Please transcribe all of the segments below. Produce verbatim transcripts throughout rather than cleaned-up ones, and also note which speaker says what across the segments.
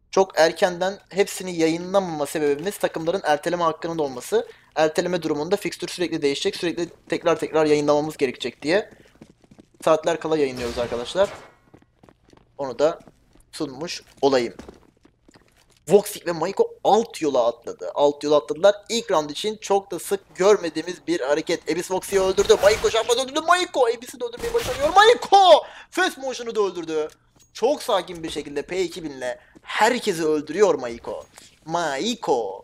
Speaker 1: Çok erkenden hepsini yayınlamama sebebimiz takımların erteleme hakkının olması. Erteleme durumunda fikstür sürekli değişecek. Sürekli tekrar tekrar yayınlamamız gerekecek diye. Saatler kala yayınlıyoruz arkadaşlar. Onu da sunmuş olayım. Voxic ve Maiko alt yola atladı. Alt yola atladılar. İlk round için çok da sık görmediğimiz bir hareket. Abyss Voxic'i öldürdü. Maiko Şahbaz öldürdü. Maiko Abyss'i de öldürmeyi başarıyor. Maiko Fast Motion'u da öldürdü. Çok sakin bir şekilde P iki bin'le herkesi öldürüyor Maiko. Maiko.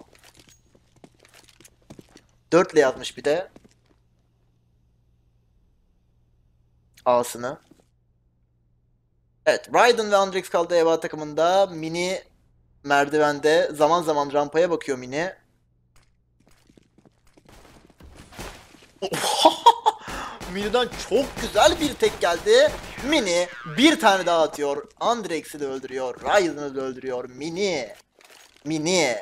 Speaker 1: dört ile yazmış bir de. A'sını. Evet, Raiden ve Andrix kaldı E V A takımında. Mini merdivende zaman zaman rampaya bakıyor Mini. Mini'den çok güzel bir tek geldi. Mini bir tane daha atıyor. Andrex'i de öldürüyor. Raiden'ı da öldürüyor. Mini. Mini.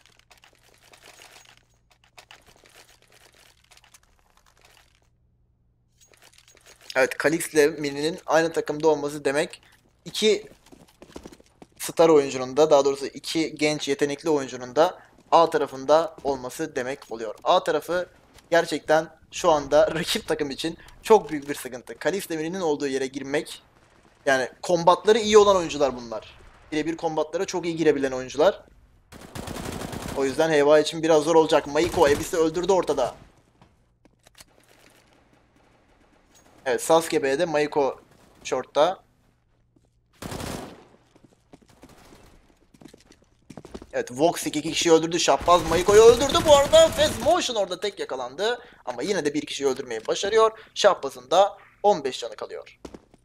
Speaker 1: Evet, Kalix ile Mini'nin aynı takımda olması demek iki star oyuncunun da, daha doğrusu iki genç yetenekli oyuncunun da A tarafında olması demek oluyor. A tarafı gerçekten şu anda rakip takım için çok büyük bir sıkıntı. Kalix Mini'nin olduğu yere girmek, yani kombatları iyi olan oyuncular bunlar. Birebir kombatlara çok iyi girebilen oyuncular. O yüzden Heva için biraz zor olacak. Maiko Abyss'i öldürdü ortada. Evet, Sasuke B'de, Maiko short'ta. Evet, Voxic iki kişiyi öldürdü. Şahbaz Maiko'yu öldürdü. Bu arada Fast Motion orada tek yakalandı. Ama yine de bir kişiyi öldürmeyi başarıyor. Şahbaz'ın da on beş canı kalıyor.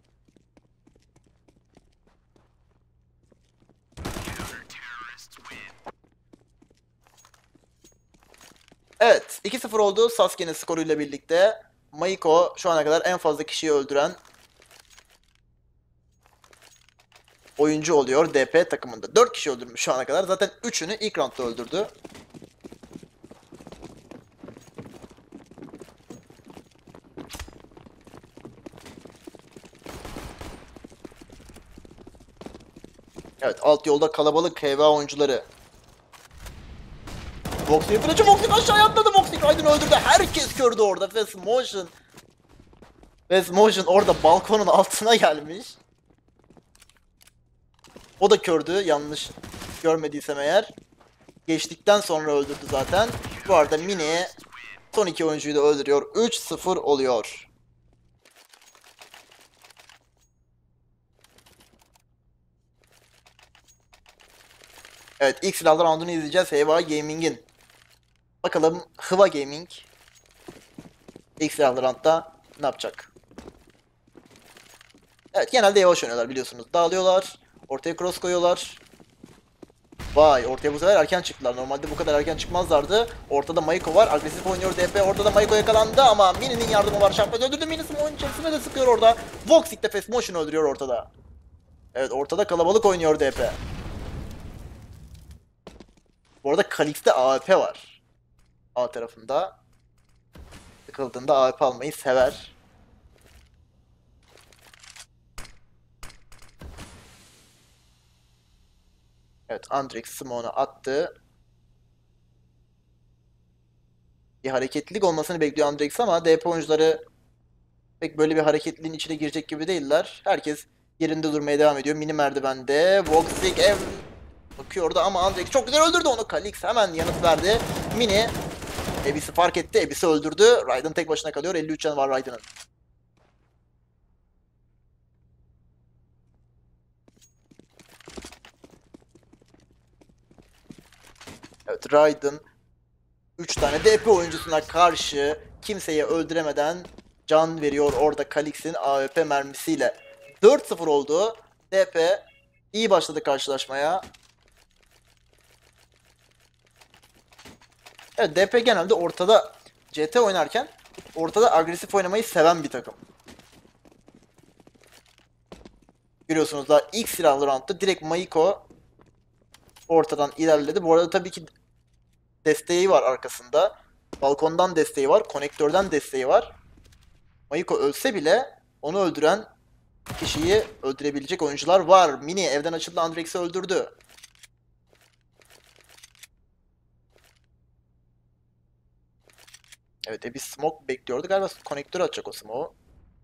Speaker 1: Evet, iki sıfır oldu Sasuke'nin skoruyla birlikte. Maiko şu ana kadar en fazla kişiyi öldüren oyuncu oluyor D P takımında. dört kişi öldürmüş şu ana kadar. Zaten üçünü ilk roundda öldürdü. Evet, alt yolda kalabalık H V A oyuncuları. Voxic yapınca Voxic aşağıya atladı. Voxic Raiden öldürdü. Herkes gördü orada. Fast Motion. Fast Motion orada balkonun altına gelmiş. O da kördü, yanlış görmediysem eğer. Geçtikten sonra öldürdü zaten. Bu arada Mini son iki oyuncuyu da öldürüyor. üç sıfır oluyor. Evet, ilk silahlı roundunu izleyeceğiz. Heva Gaming'in. Bakalım Hıva Gaming ilk silahlı roundda ne yapacak? Evet, genelde yavaş oynuyorlar biliyorsunuz. Dağılıyorlar. Ortaya cross koyuyorlar. Vay, ortaya bu sefer erken çıktılar. Normalde bu kadar erken çıkmazlardı. Ortada Maiko var. Agresif oynuyor D P. Ortada Maiko yakalandı ama Mini'nin yardımı var. Şahbaz öldürdü. Mini'si oyun içerisinde de sıkıyor orada. Voxic de Fast Motion öldürüyor ortada. Evet, ortada kalabalık oynuyor D P. Bu arada Kalix'te A W P var. A tarafında. Sıkıldığında A W P almayı sever. Evet, Andrix smoke'unu attı. Bir hareketlilik olmasını bekliyor Andrix ama D P oyuncuları pek böyle bir hareketliliğin içine girecek gibi değiller. Herkes yerinde durmaya devam ediyor. Mini merdivende. Voxic ev bakıyor orada ama Andrix çok güzel öldürdü onu. Kalix hemen yanıt verdi. Mini Abyss'i fark etti. Abyss'i öldürdü. Raiden tek başına kalıyor. elli üç canı var Raiden'ın. Evet, Raiden üç tane D P oyuncusuna karşı kimseyi öldüremeden can veriyor orada Kalix'in A W P mermisiyle. dört sıfır oldu. D P iyi başladı karşılaşmaya. Evet, D P genelde ortada C T oynarken ortada agresif oynamayı seven bir takım. Görüyorsunuz daha ilk silahlı roundda direkt Maiko ortadan ilerledi. Bu arada tabii ki desteği var arkasında. Balkondan desteği var. Konektörden desteği var. Maiko ölse bile onu öldüren kişiyi öldürebilecek oyuncular var. Mini evden açıldı. Andrex'i öldürdü. Evet, e bir smoke bekliyordu. Galiba konektör atacak o smoke'u.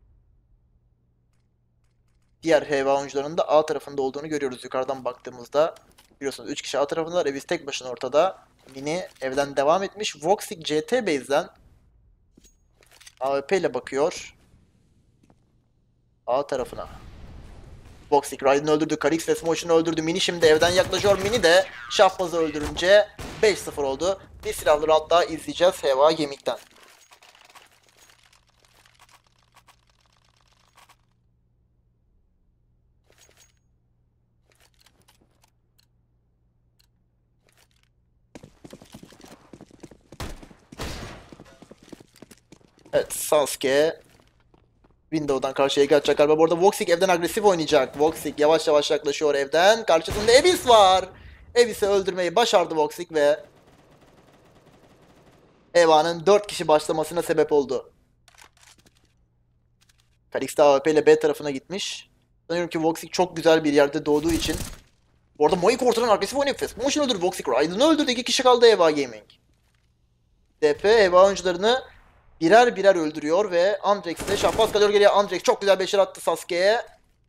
Speaker 1: Diğer H V A oyuncularının da A tarafında olduğunu görüyoruz yukarıdan baktığımızda. Biliyorsunuz üç kişi A tarafında, Revis tek başına ortada. Mini evden devam etmiş. Voxic C T base'den A W P ile bakıyor A tarafına. Voxic Raid'ini öldürdü. Karix ve Smosh'unu öldürdü. Mini şimdi evden yaklaşıyor. Mini de Şahbaz'ı öldürünce beş sıfır oldu. Bir silahlı round daha izleyeceğiz H V A Gaming'den. Evet, Sasuke Window'dan karşıya geçecek galiba. Bu arada Voxic evden agresif oynayacak. Voxic yavaş yavaş yaklaşıyor evden. Karşısında Abyss var. Abyss'i öldürmeyi başardı Voxic ve Eva'nın dört kişi başlamasına sebep oldu. Kalix de A W P ile B tarafına gitmiş. Sanıyorum ki Voxic çok güzel bir yerde doğduğu için. Bu arada Moik ortadan agresif oynayıp Fast Motion öldürdü. Voxic Raid'ını öldürdü. İki kişi kaldı Eva Gaming. D P Eva oyuncularını birer birer öldürüyor ve Andrex de şahbaz kalıyor geriye. Andrex çok güzel beşer attı Sasuke'ye.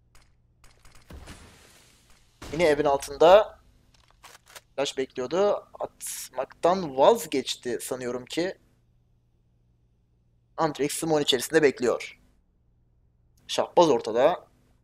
Speaker 1: Yine evin altında. Flash bekliyordu. Atmaktan vazgeçti sanıyorum ki. Andrex Simon içerisinde bekliyor. Şahbaz ortada.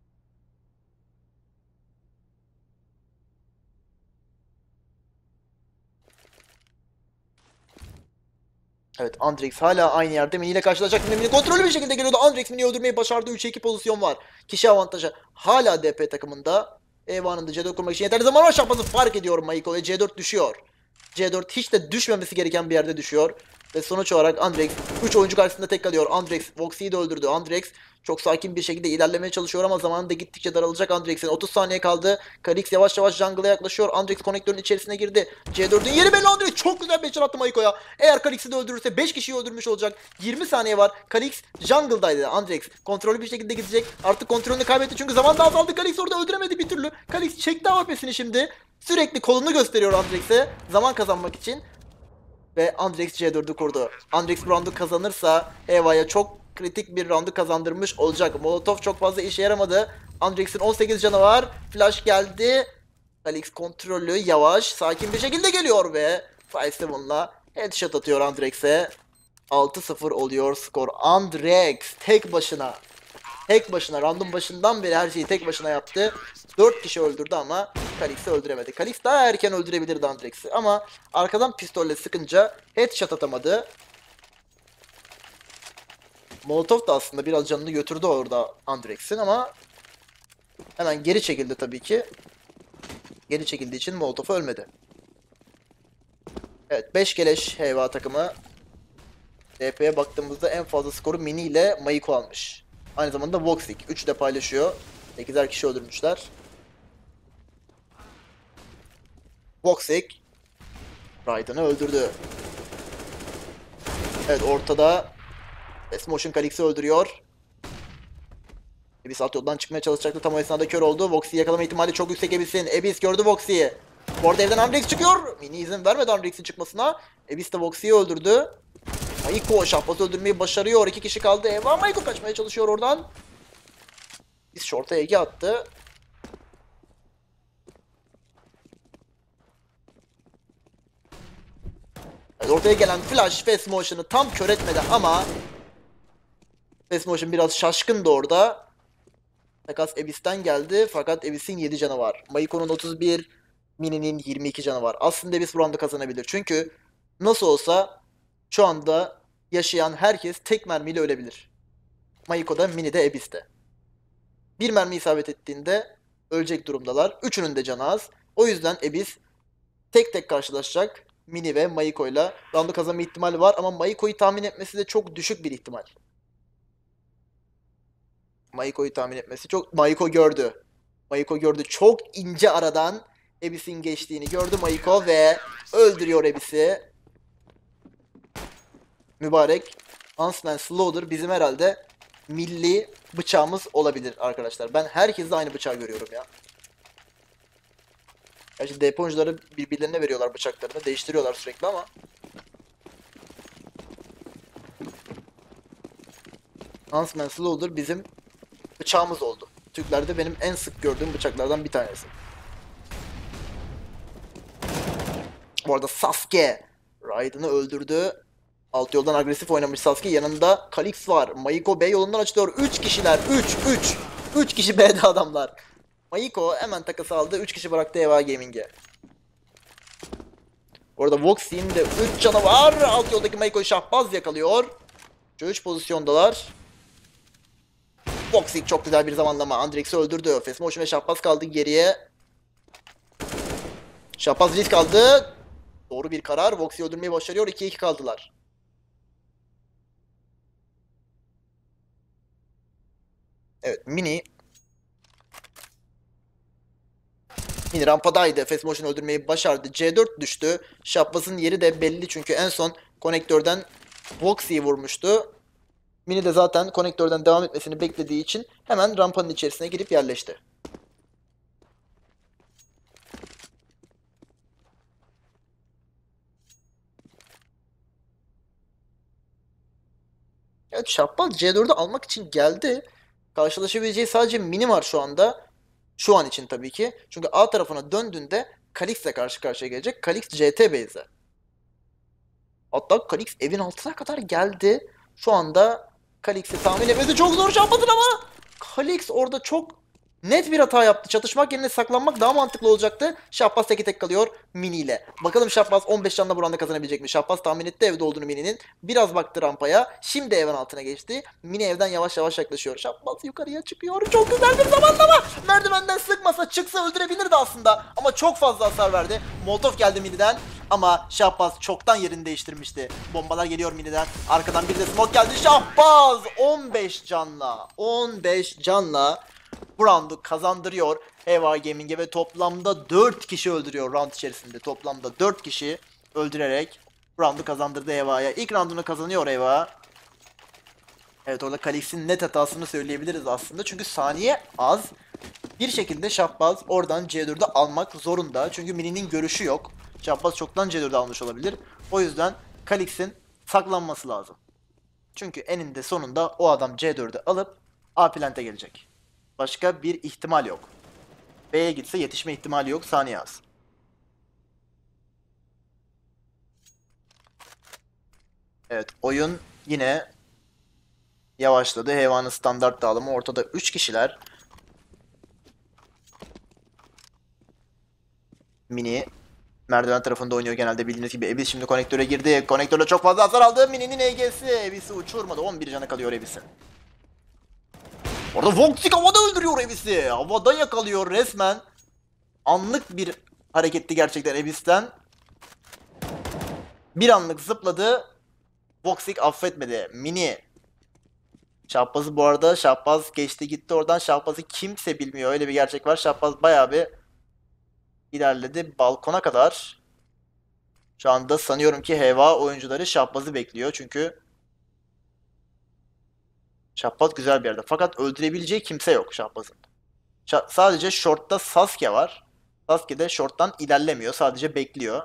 Speaker 1: Evet, Andrex hala aynı yerde Mini ile karşılaşacak. Mini kontrollü bir şekilde geliyordu. Andrex Mini'yi öldürmeyi başardı. üçe iki pozisyon var. Kişi avantajı hala D P takımında. Eva'nın da C dört kurmak için yeterli zaman var. Şahbazı fark ediyor Maiko ve C dört düşüyor. C dört hiç de düşmemesi gereken bir yerde düşüyor. Ve sonuç olarak Andrex üç oyuncu karşısında tek kalıyor. Andrex Voxi'yi de öldürdü. Andrex çok sakin bir şekilde ilerlemeye çalışıyor ama zamanında gittikçe daralacak Andrex'in. otuz saniye kaldı. Karix yavaş yavaş jungle'a yaklaşıyor. Andrex konektörün içerisine girdi. C dördün yeri belli. Andrex çok güzel bir attı Maiko'ya. Eğer Karix'i de öldürürse beş kişiyi öldürmüş olacak. yirmi saniye var. Karix jungle'daydı. Andrex kontrollü bir şekilde gidecek. Artık kontrolünü kaybetti çünkü zaman da azaldı. Karix orada öldüremedi bir türlü. Karix çekti A W P'sini şimdi. Sürekli kolunu gösteriyor Andrex'e zaman kazanmak için. Ve Andrex C dördü kurdu. Andrex bu roundu kazanırsa Eva'ya çok kritik bir roundu kazandırmış olacak. Molotov çok fazla işe yaramadı. Andrex'in on sekiz canı var. Flash geldi. Kalix kontrollü, yavaş, sakin bir şekilde geliyor ve beş yedi'la headshot atıyor Andrex'e. altı sıfır oluyor skor. Andrex tek başına. Tek başına roundun başından beri her şeyi tek başına yaptı. dört kişi öldürdü ama Kalix'i öldüremedi. Kalix daha erken öldürebilirdi Andrex'i ama arkadan pistolle sıkınca headshot atamadı. Molotov da aslında biraz canını götürdü orada Andrex'in ama hemen geri çekildi tabii ki. Geri çekildiği için Molotov ölmedi. Evet, beş keleş H V A takımı. D P'ye baktığımızda en fazla skoru Mini ile Maiko almış. Aynı zamanda Voxic. üçü de paylaşıyor. sekizer kişi öldürmüşler. Voxic Raid'ını öldürdü. Evet, ortada S-Motion Kalix'i öldürüyor. Abyss alt yoldan çıkmaya çalışacaktı. Tam o esnada kör oldu. Voxi'yi yakalama ihtimali çok yüksek Abyss'in. Abyss gördü Voxi'yi. Bu arada evden Andrex çıkıyor. Mini izin vermedi Andrex'in çıkmasına. Abyss de Voxi'yi öldürdü. Maiko şahbazı öldürmeyi başarıyor. İki kişi kaldı. Eva Maiko kaçmaya çalışıyor oradan. Biz short'a Ege attı. Evet, ortaya gelen flash Fast Motion'ı tam kör etmedi ama Fast Motion biraz şaşkındı orada. Takas Abyss'ten geldi fakat Abyss'in yedi canı var. Maiko'nun otuz bir, Mini'nin yirmi iki canı var. Aslında Abyss bu round'u kazanabilir. Çünkü nasıl olsa şu anda yaşayan herkes tek mermiyle ölebilir. Maiko'da, Mini'de, Abyss'te. Bir mermi isabet ettiğinde ölecek durumdalar. Üçünün de canı az. O yüzden Abyss tek tek karşılaşacak. Mini ve Maiko ile round'u kazanma ihtimali var ama Maiko'yu tahmin etmesi de çok düşük bir ihtimal. Maiko'yu tahmin etmesi çok... Maiko gördü. Maiko gördü. Çok ince aradan Abyss'in geçtiğini gördü Maiko ve öldürüyor Abyss'i. Mübarek Huntsman Slaughter bizim herhalde milli bıçağımız olabilir arkadaşlar. Ben herkeste aynı bıçağı görüyorum ya. Gerçi D P oyuncuları birbirlerine veriyorlar bıçaklarını. Değiştiriyorlar sürekli ama. Huntsman Slaughter bizim bıçağımız oldu. Türklerde benim en sık gördüğüm bıçaklardan bir tanesi. Bu arada Sasuke Raiden'ı öldürdü. Alt yoldan agresif oynamış Sasuke. Yanında Kalix var. Mayiko B yolundan açılıyor. üç kişiler. üç üç. üç kişi B'de adamlar. Mayiko hemen takas aldı. üç kişi bıraktı Eva Gaming'e. Orada Voxy'nin de üç canı var. Alt yoldaki Mayiko'yu Şahbaz yakalıyor. üç pozisyondalar. Voxy çok güzel bir zamanlama. Andrex'i öldürdü. Fesmotion ve Şahbaz kaldı geriye. Şahbaz risk aldı. Doğru bir karar. Voxy'yi öldürmeyi başarıyor. ikiye iki kaldılar. Evet, Mini Mini rampadaydı. Fast Motion öldürmeyi başardı. C dört düştü. Şahbaz'ın yeri de belli çünkü en son konektörden Voxy'yi vurmuştu. Mini de zaten konektörden devam etmesini beklediği için hemen rampanın içerisine girip yerleşti. Evet, Şahbaz C dördü almak için geldi. Karşılaşabileceği sadece Mini var şu anda. Şu an için tabii ki. Çünkü A tarafına döndüğünde Kalix'le karşı karşıya gelecek. Kalix C T base'e. Hatta Kalix evin altına kadar geldi. Şu anda Kalix'i tahmin etmesi çok zor Şahbaz'ın ama Kalix orada çok net bir hata yaptı. Çatışmak yerine saklanmak daha mantıklı olacaktı. Şahbaz teke tek kalıyor Mini ile. Bakalım Şahbaz on beş canla buranda kazanabilecek mi? Şahbaz tahmin etti evde olduğunu Mini'nin. Biraz baktı rampaya. Şimdi evin altına geçti. Mini evden yavaş yavaş yaklaşıyor. Şahbaz yukarıya çıkıyor. Çok güzel bir zamanlama. Merdivenden sıkmasa çıksa öldürebilirdi aslında. Ama çok fazla hasar verdi. Molotov geldi Mini'den. Ama Şahbaz çoktan yerini değiştirmişti. Bombalar geliyor Mini'den. Arkadan bir de smoke geldi. Şahbaz on beş canla. on beş canla bu roundu kazandırıyor Eva Gaming'e ve toplamda dört kişi öldürüyor round içerisinde. Toplamda dört kişi öldürerek roundu kazandırdı Eva'ya. İlk roundunu kazanıyor Eva. Evet, orada Kalix'in net hatasını söyleyebiliriz aslında. Çünkü saniye az. Bir şekilde Şahbaz oradan C dördü almak zorunda. Çünkü Mini'nin görüşü yok. Şahbaz çoktan C dördü almış olabilir. O yüzden Kalix'in saklanması lazım. Çünkü eninde sonunda o adam C dördü alıp A plant'e gelecek. Başka bir ihtimal yok. B'ye gitse yetişme ihtimali yok. Saniye az. Evet, oyun yine yavaşladı. Heyvanın standart dağılımı. Ortada üç kişiler. Mini merdiven tarafında oynuyor genelde bildiğiniz gibi. Ebis şimdi konektöre girdi. Konektörle çok fazla hasar aldı. Mini'nin E G'si. Ebis'i uçurmadı. on bir canı kalıyor Ebis'in. Orada Voxy havada öldürüyor Ebis'i. Havada yakalıyor resmen. Anlık bir hareketti gerçekten Ebis'ten. Bir anlık zıpladı. Voxy affetmedi. Mini. Şahbaz'ı bu arada Şahbaz geçti gitti oradan. Şahbaz'ı kimse bilmiyor. Öyle bir gerçek var. Şahbaz bayağı bir ilerledi balkona kadar. Şu anda sanıyorum ki Heva oyuncuları Şahbaz'ı bekliyor. Çünkü Şahbaz güzel bir yerde. Fakat öldürebileceği kimse yok Şahbaz'ın. Şa- sadece short'ta Sasuke var. Sasuke de short'tan ilerlemiyor. Sadece bekliyor.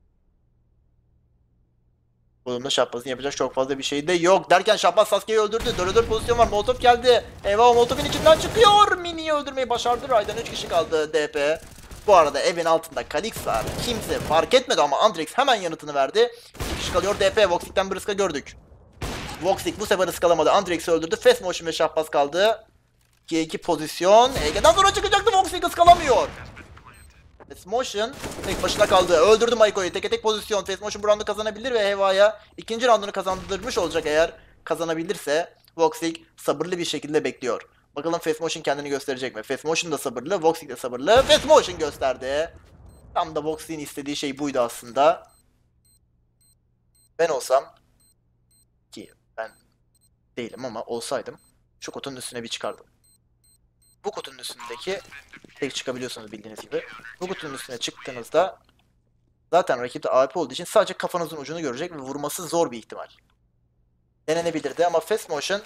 Speaker 1: Bu durumda Şahbaz'ın yapacak çok fazla bir şey de yok. Derken Şahbaz Sasuke'yi öldürdü. dörde dört pozisyon var. Molotov geldi. Eyvah, Molotov'un içinden çıkıyor. Mini'yi öldürmeyi başardı. Raiden üç kişi kaldı D P. Bu arada evin altında Kalix var. Kimse fark etmedi ama Andrex hemen yanıtını verdi. iki kişi kalıyor D P. Voxic'ten bir ıska gördük. Voxic bu sefer ıskalamadı. Andrex'i öldürdü. Fast Motion ve Şahbaz kaldı. ikiye iki pozisyon. Ege'den sonra çıkacaktı. Voxic ıskalamıyor. Fast Motion tek başına kaldı. Öldürdü Mayiko'yu. Teke tek pozisyon. Fast Motion bu roundu kazanabilir ve Heva'ya ikinci roundunu kazandırmış olacak eğer kazanabilirse. Voxic sabırlı bir şekilde bekliyor. Bakalım Fast Motion kendini gösterecek mi? Fast Motion da sabırlı. Voxic de sabırlı. Fast Motion gösterdi. Tam da Voxic'in istediği şey buydu aslında. Ben olsam, ki ben değilim ama olsaydım, şu kutunun üstüne bir çıkardım. Bu kutunun üstündeki tek çıkabiliyorsunuz bildiğiniz gibi. Bu kutunun üstüne çıktığınızda zaten rakipte A W P olduğu için sadece kafanızın ucunu görecek ve vurması zor bir ihtimal. Denenebilirdi ama Fast Motion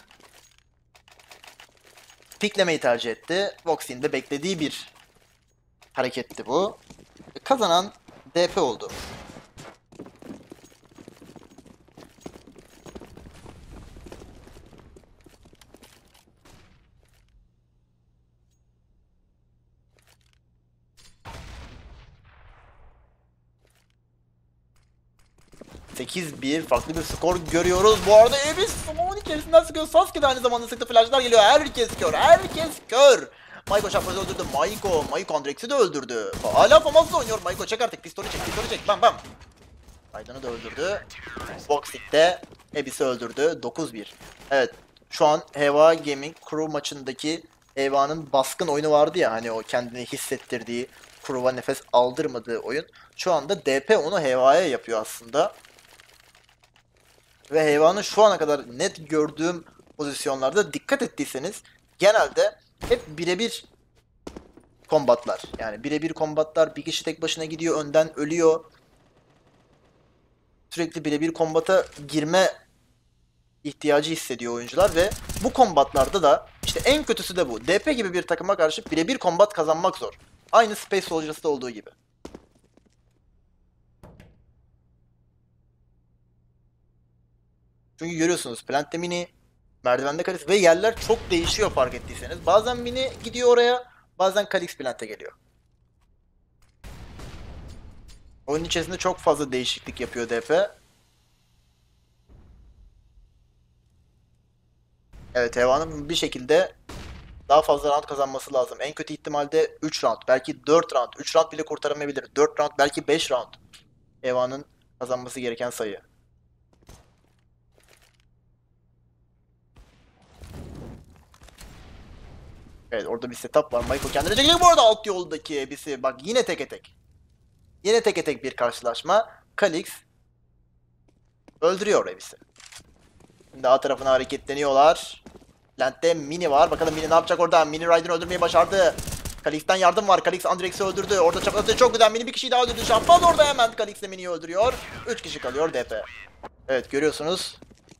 Speaker 1: piklemeyi tercih etti. Voxic'in de beklediği bir hareketti bu. Kazanan D P oldu. sekiz bir farklı bir skor görüyoruz. Bu arada Ebis smoke'un içerisinden sıkıyor. Sasuke de aynı zamanda sıktı. Flashlar geliyor. Herkes kör. Herkes kör. Maiko Şapraz'ı öldürdü. Maiko. Maiko Andrex'i de öldürdü. Hala Famaz'la oynuyor. Maiko çek artık. Pistolü çek. Pistolü çek. Bam bam. Aydın'ı da öldürdü. Boxing'de Ebis'i öldürdü. dokuz bir. Evet. Şu an Heva Gaming Crew maçındaki Heva'nın baskın oyunu vardı ya. Hani o kendini hissettirdiği, Crew'a nefes aldırmadığı oyun. Şu anda D P onu Heva'ya yapıyor aslında. Ve Heva'nın şu ana kadar net gördüğüm pozisyonlarda dikkat ettiyseniz genelde hep birebir kombatlar. Yani birebir kombatlar, bir kişi tek başına gidiyor, önden ölüyor. Sürekli birebir kombata girme ihtiyacı hissediyor oyuncular ve bu kombatlarda da işte en kötüsü de bu. D P gibi bir takıma karşı birebir kombat kazanmak zor. Aynı Space Soldiers'ta olduğu gibi. Çünkü görüyorsunuz Plant'te Mini, merdivende Kalix ve yerler çok değişiyor fark ettiyseniz. Bazen Mini gidiyor oraya, bazen Kalix Plant'e geliyor. Oyun içerisinde çok fazla değişiklik yapıyor D P. Evet, Heva'nın bir şekilde daha fazla round kazanması lazım. En kötü ihtimalde üç round, belki dört round. üç round bile kurtaramayabilir. dört round, belki beş round. Heva'nın kazanması gereken sayı. Evet, orada bir setup var. Maiko kendine çekiyor bu arada alt yoldaki Ebis'i. Bak yine teke tek. Yine teke tek bir karşılaşma. Kalix öldürüyor Ebis'i. Şimdi A tarafına hareketleniyorlar. Plant'te Mini var. Bakalım Mini ne yapacak orada? Mini Ryder'ı öldürmeyi başardı. Kalix'ten yardım var. Kalix Andrex'i öldürdü. Orada çaprazı çok güzel. Mini bir kişiyi daha öldürdü. Şampaz orada hemen Kalix'le Mini'yi öldürüyor. üç kişi kalıyor D P. Evet, görüyorsunuz.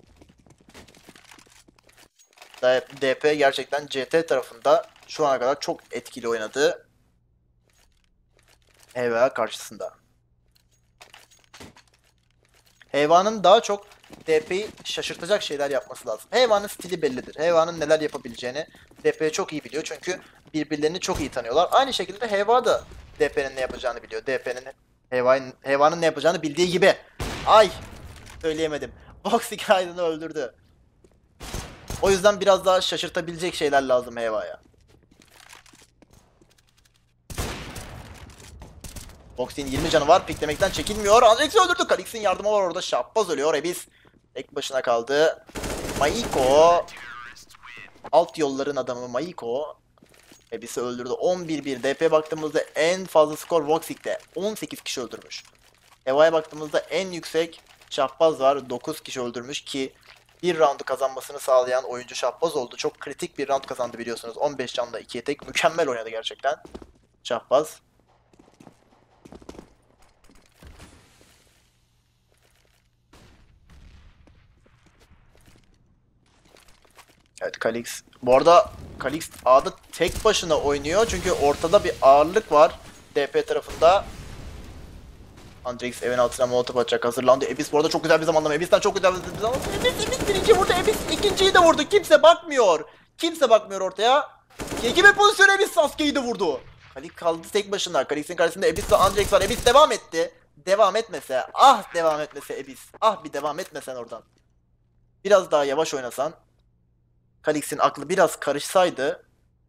Speaker 1: D P gerçekten C T tarafında şu ana kadar çok etkili oynadı. Heva karşısında. Heva'nın daha çok D P'yi şaşırtacak şeyler yapması lazım. Heva'nın stili bellidir. Heva'nın neler yapabileceğini D P çok iyi biliyor. Çünkü birbirlerini çok iyi tanıyorlar. Aynı şekilde Heva da D P'nin ne yapacağını biliyor. D P'nin Heva'nın Heva'nın ne yapacağını bildiği gibi. Ay! Söyleyemedim. Boxing Aydın'ı öldürdü. O yüzden biraz daha şaşırtabilecek şeyler lazım Heva'ya. Boxing'in yirmi canı var. Piklemekten çekinmiyor. Andrex'i öldürdü. Kalix'in yardımı var orada. Şappaz ölüyor. Ebis tek başına kaldı. Maiko. Alt yolların adamı Maiko. Ebis'i öldürdü. on bir bir. D P'ye baktığımızda en fazla skor Voxic'te. on sekiz kişi öldürmüş. Eva'ya baktığımızda en yüksek Şahbaz var. dokuz kişi öldürmüş ki bir roundu kazanmasını sağlayan oyuncu Şahbaz oldu. Çok kritik bir round kazandı biliyorsunuz. on beş canla ikiye tek. Mükemmel oynadı gerçekten Şahbaz. Evet, Kalix. Bu arada Kalix A'da tek başına oynuyor. Çünkü ortada bir ağırlık var D P tarafında. Andrix evin altına molotof atacak, hazırlandı. Ebis bu arada çok güzel bir zamanlama. Ebis'ten çok güzel bir zamanlama. Ebis, Ebis birinci vurdu. Ebis ikinciyi de vurdu. Kimse bakmıyor. Kimse bakmıyor ortaya. İki bir pozisyon Ebis Sasuke'yi de vurdu. Kalix kaldı tek başına. Kalix'in karşısında Ebis ve Andrix var. Ebis devam etti. Devam etmese. Ah devam etmese Ebis. Ah bir devam etmesen oradan. Biraz daha yavaş oynasan. Kalix'in aklı biraz karışsaydı.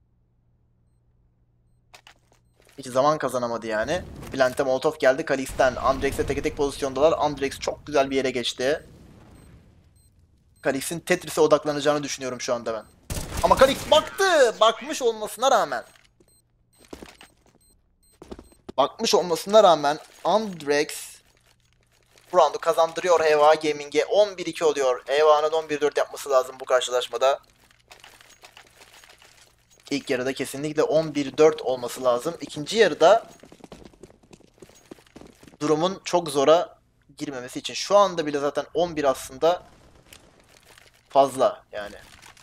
Speaker 1: Hiç zaman kazanamadı yani. Plant'e Molotov geldi Kalix'ten. Andrex'e tek tek pozisyondalar. Andrex çok güzel bir yere geçti. Kalix'in Tetris'e odaklanacağını düşünüyorum şu anda ben. Ama Kalix baktı. Bakmış olmasına rağmen. Bakmış olmasına rağmen Andrex bu roundu kazandırıyor Heva Gaming'e. on bir iki oluyor. Heva'nın on bir dört yapması lazım bu karşılaşmada. İlk yarıda kesinlikle on bir dört olması lazım. İkinci yarıda durumun çok zora girmemesi için. Şu anda bile zaten on bir aslında fazla yani.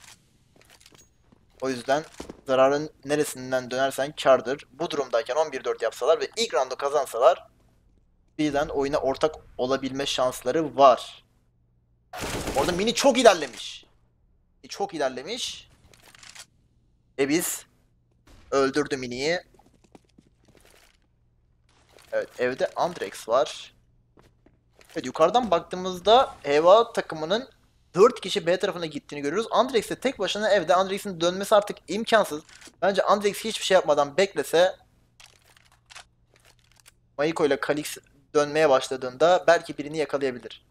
Speaker 1: O yüzden zararın neresinden dönersen kârdır. Bu durumdayken on bir dört yapsalar ve ilk roundu kazansalar birden oyuna ortak olabilme şansları var. Orada Mini çok ilerlemiş. Çok ilerlemiş. Ebis öldürdü Mini'yi. Evet, evde Andrex var. Evet, yukarıdan baktığımızda Eva takımının dört kişi B tarafına gittiğini görüyoruz. Andrex de tek başına evde. Andrex'in dönmesi artık imkansız. Bence Andrex hiçbir şey yapmadan beklese, Mayiko ile Kalix dönmeye başladığında belki birini yakalayabilir.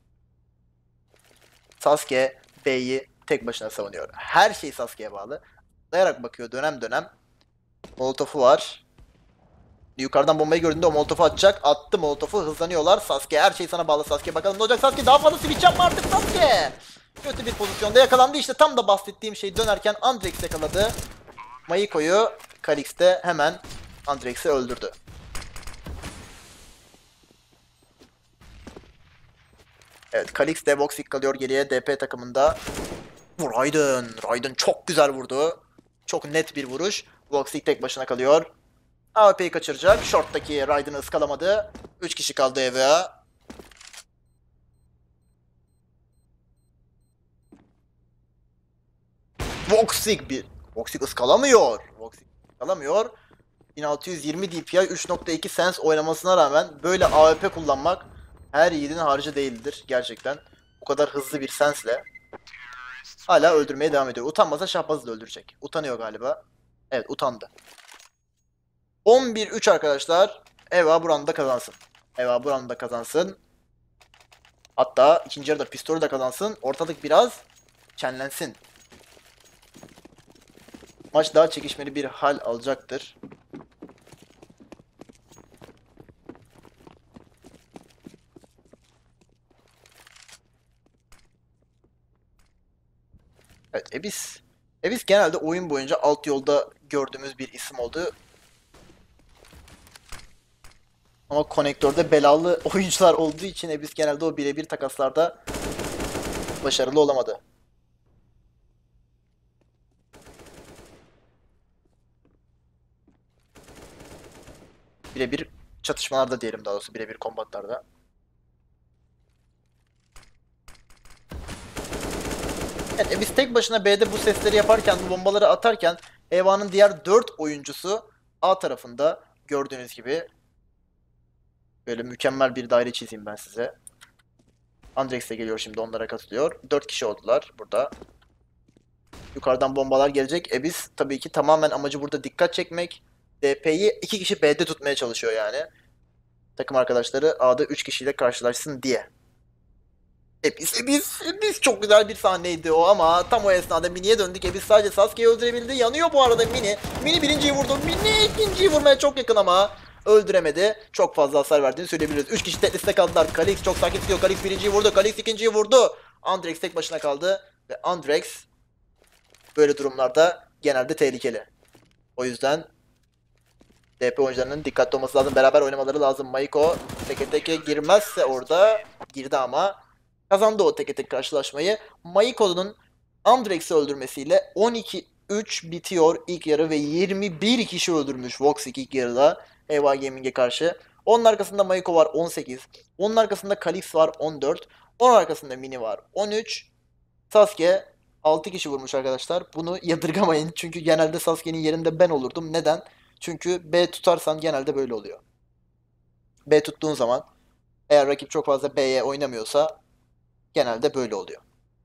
Speaker 1: Sasuke B'yi tek başına savunuyor. Her şey Sasuke'ye bağlı. Dayarak bakıyor dönem dönem. Molotof'u var. Yukarıdan bombayı gördüğünde o molotofu atacak. Attı molotofu, hızlanıyorlar. Sasuke, her şey sana bağlı Sasuke. Bakalım ne olacak Sasuke, daha fazla switch yapma artık Sasuke. Kötü bir pozisyonda yakalandı. İşte tam da bahsettiğim şey dönerken Andrex yakaladı. Mayiko'yu, Kalix de hemen Andrex'i öldürdü. Evet, Kalix de Voxic kalıyor geriye D P takımında. Bu Raiden. Raiden çok güzel vurdu. Çok net bir vuruş. Voxic tek başına kalıyor. A W P'yi kaçıracak. Short'taki Raiden'ı ıskalamadı. üç kişi kaldı Eva. Voxic bir. Voxic ıskalamıyor. Voxic ıskalamıyor. bin altı yüz yirmi D P I üç nokta iki Sense oynamasına rağmen böyle A W P kullanmak her yiğidin harcı değildir gerçekten. Bu kadar hızlı bir sense'le hala öldürmeye devam ediyor. Utanmasa Şahbaz'ı da öldürecek. Utanıyor galiba. Evet, utandı. on bir üç arkadaşlar. Eva buranda kazansın. Eva buranda kazansın. Hatta ikinci yarıda pistolü de kazansın. Ortalık biraz çenlensin. Maç daha çekişmeli bir hal alacaktır. Evet, Ebis. Ebis genelde oyun boyunca alt yolda gördüğümüz bir isim oldu. Ama konektörde belalı oyuncular olduğu için Ebis genelde o birebir takaslarda başarılı olamadı. Birebir çatışmalarda diyelim, daha doğrusu birebir kombatlarda. Evet, Ebis tek başına B'de bu sesleri yaparken, bu bombaları atarken Eva'nın diğer dört oyuncusu A tarafında gördüğünüz gibi. Böyle mükemmel bir daire çizeyim ben size. Andrex de geliyor şimdi, onlara katılıyor. dört kişi oldular burada. Yukarıdan bombalar gelecek. Ebis tabii ki tamamen amacı burada dikkat çekmek. D P'yi iki kişi B'de tutmaya çalışıyor yani. Takım arkadaşları A'da üç kişiyle karşılaşsın diye. Ebis, Ebis, Ebis çok güzel bir sahneydi o, ama tam o esnada Mini'ye döndük. Ebis sadece Sasuke'yi öldürebildi. Yanıyor bu arada Mini. Mini birinciyi vurdu. Mini ikinciyi vurmaya çok yakın ama öldüremedi. Çok fazla hasar verdiğini söyleyebiliriz. üç kişi tetliste kaldılar. Kalix çok sakin tutuyor. Kalix birinciyi vurdu. Kalix ikinciyi vurdu. Andrex tek başına kaldı. Ve Andrex böyle durumlarda genelde tehlikeli. O yüzden D P oyuncularının dikkatli olması lazım. Beraber oynamaları lazım. Mayiko teke teke girmezse orada, girdi ama kazandı o teke tek karşılaşmayı. Mayiko'nun Andrex'i öldürmesiyle on iki üç bitiyor ilk yarı ve yirmi bir kişi öldürmüş Voxic ilk yarıda Eva Gaming'e karşı. Onun arkasında Mayiko var on sekiz. Onun arkasında Kalix var on dört. Onun arkasında Mini var on üç. Sasuke altı kişi vurmuş arkadaşlar. Bunu yadırgamayın. Çünkü genelde Sasuke'nin yerinde ben olurdum. Neden? Çünkü B tutarsan genelde böyle oluyor. B tuttuğun zaman, eğer rakip çok fazla B'ye oynamıyorsa, genelde böyle oluyor.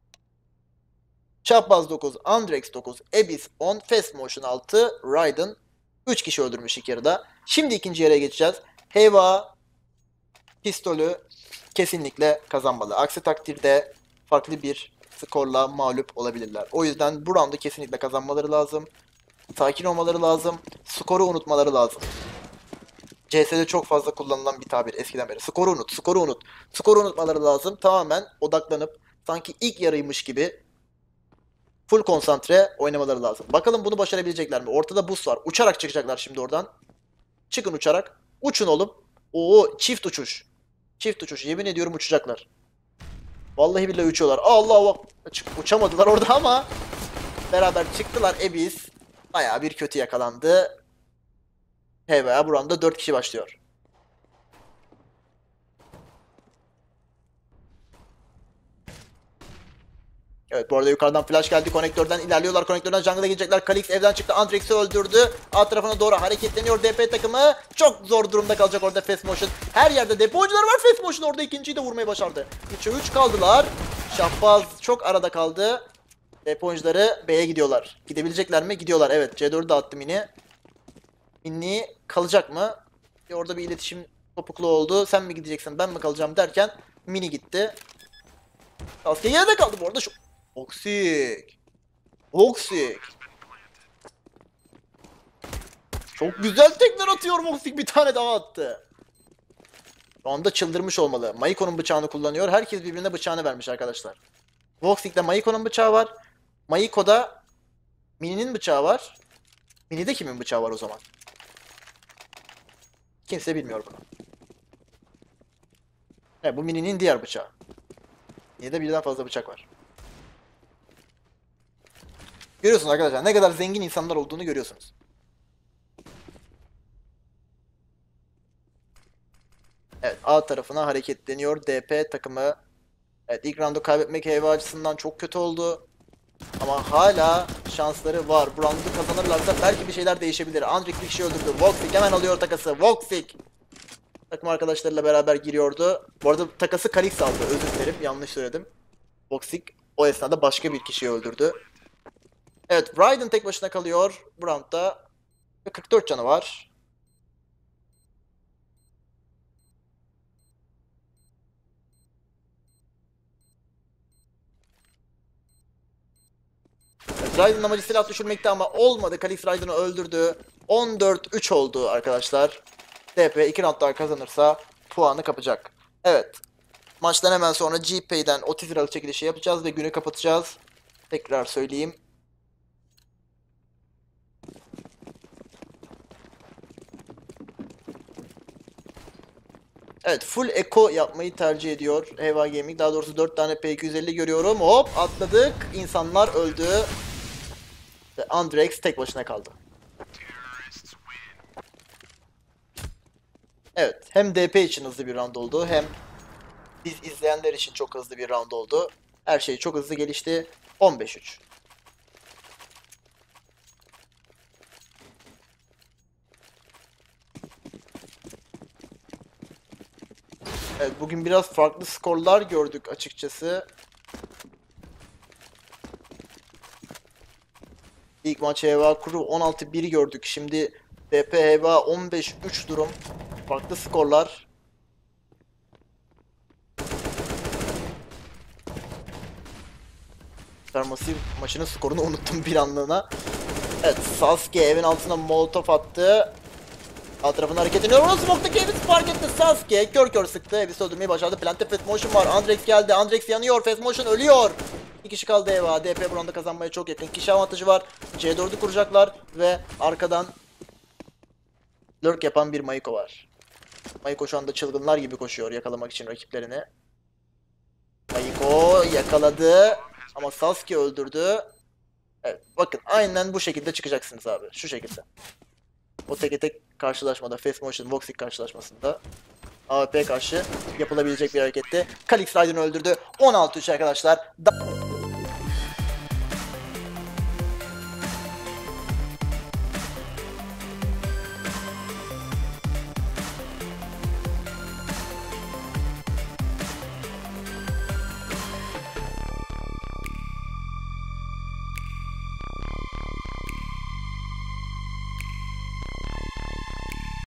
Speaker 1: Şahbaz dokuz, Andrex dokuz, Ebis on, Fast Motion altı, Raiden üç kişi öldürmüş ilk yarıda. Şimdi ikinci yere geçeceğiz. Heva pistolü kesinlikle kazanmalı. Aksi takdirde farklı bir skorla mağlup olabilirler. O yüzden bu roundu kesinlikle kazanmaları lazım. Sakin olmaları lazım. Skoru unutmaları lazım. C S'de çok fazla kullanılan bir tabir eskiden beri. Skoru unut, skoru unut. Skoru unutmaları lazım. Tamamen odaklanıp sanki ilk yarıymış gibi full konsantre oynamaları lazım. Bakalım bunu başarabilecekler mi? Ortada boost var. Uçarak çıkacaklar şimdi oradan. Çıkın uçarak. Uçun oğlum. Oo, çift uçuş. Çift uçuş. Yemin ediyorum uçacaklar. Vallahi billahi uçuyorlar. Allah Allah. Uçamadılar orada ama beraber çıktılar. Ebis bayağı bir kötü yakalandı. H V A buramda dört kişi başlıyor. Evet, bu arada yukarıdan flash geldi. Konektörden ilerliyorlar. Konektörden jungle'a gidecekler. Kalix evden çıktı. Andrex'i öldürdü. A tarafına doğru hareketleniyor D P takımı. Çok zor durumda kalacak orada Fast Motion. Her yerde D P oyuncuları var. Fast Motion orada ikinciyi de vurmayı başardı. üçe üç kaldılar. Şahbaz çok arada kaldı. D P oyuncuları B'ye gidiyorlar. Gidebilecekler mi? Gidiyorlar. Evet, C dördü de attı mini. Mini kalacak mı? E orada bir iletişim topuklu oldu. Sen mi gideceksin, ben mi kalacağım derken mini gitti. Sasuke yerde kaldı bu arada. Şu Voxic. Voxic. Çok güzel tekrar atıyor Voxic. Bir tane daha attı. Şu anda çıldırmış olmalı. Maiko'nun bıçağını kullanıyor. Herkes birbirine bıçağını vermiş arkadaşlar. Voxic'te Maiko'nun bıçağı var. Maiko'da Mini'nin bıçağı var. Mini'de kimin bıçağı var o zaman? Kimse bilmiyor bunu. Evet, bu Mini'nin diğer bıçağı. Mini'de birden fazla bıçak var. Görüyorsunuz arkadaşlar, ne kadar zengin insanlar olduğunu görüyorsunuz. Evet, A tarafına hareketleniyor D P takımı. Evet, ilk roundu kaybetmek H V açısından çok kötü oldu. Ama hala şansları var. Bu roundu kazanırlarsa belki bir şeyler değişebilir. Andrik bir kişi öldürdü. Voxic hemen alıyor takası. Voxic takım arkadaşlarıyla beraber giriyordu. Bu arada takası Kalix aldı. Özür dilerim, yanlış söyledim. Voxic o esnada başka bir kişiyi öldürdü. Evet, Raiden tek başına kalıyor bu roundda. kırk dört canı var. Evet, Raiden amacı silah düşürmekti ama olmadı. Kalix Raiden'ı öldürdü. on dört üç oldu arkadaşlar. D P iki round daha kazanırsa puanı kapacak. Evet. Maçtan hemen sonra GPay'den otuz liralık çekilişi yapacağız ve günü kapatacağız. Tekrar söyleyeyim. Evet, full eco yapmayı tercih ediyor Heva Gaming. Daha doğrusu dört tane P iki yüz elli görüyorum. Hop atladık. İnsanlar öldü. Ve Andrex tek başına kaldı. Evet, hem D P için hızlı bir round oldu, hem biz izleyenler için çok hızlı bir round oldu. Her şey çok hızlı gelişti. on beş üç. Evet, bugün biraz farklı skorlar gördük açıkçası. İlk maç Heva Kuru on altı bir gördük. Şimdi D P Heva on beş üç durum. Farklı skorlar. Supermassive maçının skorunu unuttum bir anlığına. Evet, Sasuke evin altına molotof attı. Alt tarafına hareket ediyor. Orası smoke'daki evi fark etti. Sasuke kör kör sıktı. Evi öldürmeyi başardı. Plante Fast Motion var. Andrex geldi. Andrex yanıyor. Fast Motion ölüyor. İki kişi kaldı Eva. D P buranda kazanmaya çok yakın. Kişi avantajı var. C dördü kuracaklar ve arkadan lurk yapan bir Maiko var. Maiko şu anda çılgınlar gibi koşuyor yakalamak için rakiplerini. Maiko yakaladı ama Sasuke öldürdü. Evet, bakın aynen bu şekilde çıkacaksınız abi. Şu şekilde. O tek tek karşılaşmada, Fast Motion Voxic karşılaşmasında A W P karşı yapılabilecek bir hareketti. Kalix Raiden'ı öldürdü. on altı üç arkadaşlar. Da